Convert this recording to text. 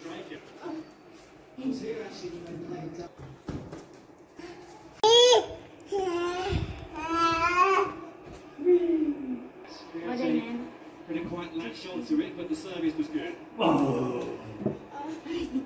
striker. He's here actually playing. I don't know. Couldn't quite latch onto it, but the service was good. Oh.